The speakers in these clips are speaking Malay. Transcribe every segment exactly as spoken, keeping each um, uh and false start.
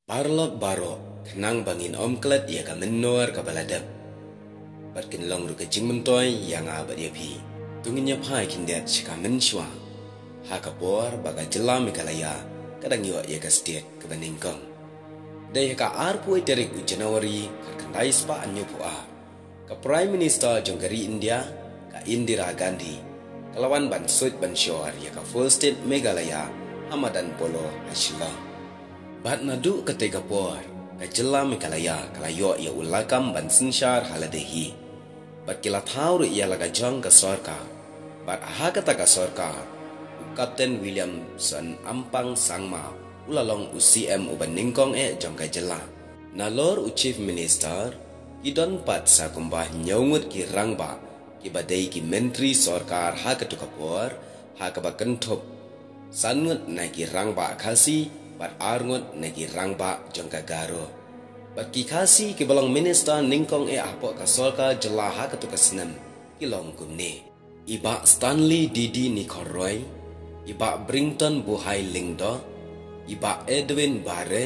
Parlok baro, kenang bangin om klet ia ka menor ka baladap. Bat kin long ru ka jing mentoy yang abat ia pi. Tungin nya pai kin det shika menshwa. Ha ka por baga jelam ikalaya, kadang yo ia ka state ka baningkong. Dai ka arpu terik u Januari ka kandai spa anyo pu a. Ka Prime Minister Jonggari India, ka Indira Gandhi. Kalawan ban suit ban shor ia ka full state Meghalaya, Hamadan Polo Ashilong. Bat nadu ketika por, kajelam ikalaya kalayo ia ulakam ban sinshar haladehi. Bat kila tahu ia laga jang ke sorka. Bat aha kata ke sorka, Kapten Williamson Ampang Sangma ulalong u C M u baningkong e jang kajela. Nalor u Chief Minister, idon pat sa kumbah nyaungut ki rangba, ki badai ki menteri sorkar ha ketuka por, ha kabakentop. Sanut na ki rangba kasi, bat arngut nagi rangba jangka garo. Bat kikasi ki balong minister ningkong e apok kasolka jelaha ketuka senam kilong kumne. Iba Stanley Didi Nikoroy, iba Brington Buhai Lingdo, iba Edwin Bare,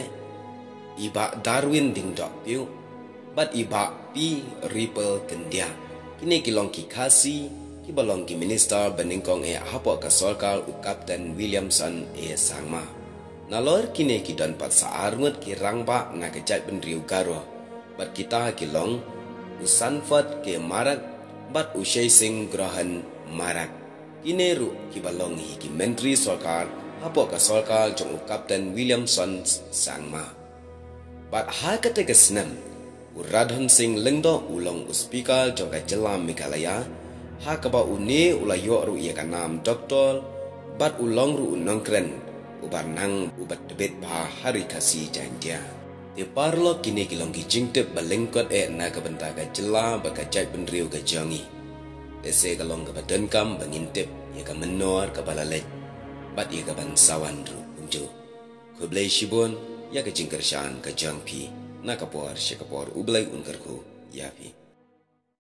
iba Darwin Dingdok Piu, bat iba P. Ripple Kendia. Kini kilong kikasi ki balong ki minister beningkong e apok kasolka u Kapten Williamson e Sangma. Nalor kini kidan pat saarngut ki rangba na kejat benriu garo. Bat kita kilong usanfat ke marak bat usai sing grahan marak. Kini ru ki balong hi ki menteri sorkar hapo ka sorkar jong u Kapten Williamson Sangma. Bat ha kate kesnam uradhan sing lengdo ulong u speaker jong ka jelam Meghalaya ha ka ba uni ulayo ru ia kanam doktor bat ulong ru nongkren ubar nang ubat debet pa hari kasi jantia. Di parlo kini kilong ki jingtip balengkot e na kabenta ka jela baka jat benriu ka jangi. Dese kalong ka badenkam bangintip ia ka menor ka balalek. Bat ia ka bansawan ru unju. Kublai shibun ia ka jingkershan ka jangpi. Na kapor syakapor ublai unkarku yapi.